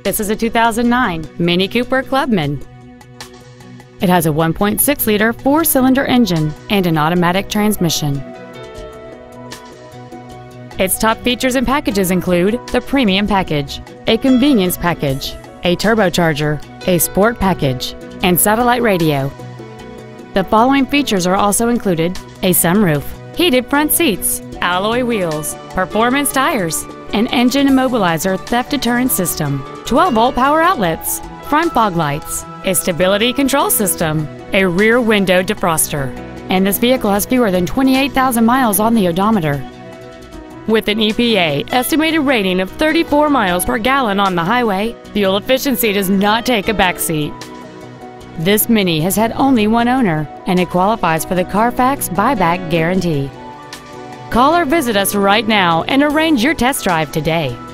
This is a 2009 Mini Cooper Clubman. It has a 1.6-liter four-cylinder engine and an automatic transmission. Its top features and packages include the Premium Package, a Convenience Package, a turbocharger, a Sport Package, and satellite radio. The following features are also included: a sunroof, heated front seats, alloy wheels, performance tires, an engine immobilizer theft deterrent system, 12-volt power outlets, front fog lights, a stability control system, a rear window defroster, and this vehicle has fewer than 28,000 miles on the odometer. With an EPA estimated rating of 34 miles per gallon on the highway, fuel efficiency does not take a backseat. This Mini has had only one owner, and it qualifies for the Carfax buyback guarantee. Call or visit us right now and arrange your test drive today.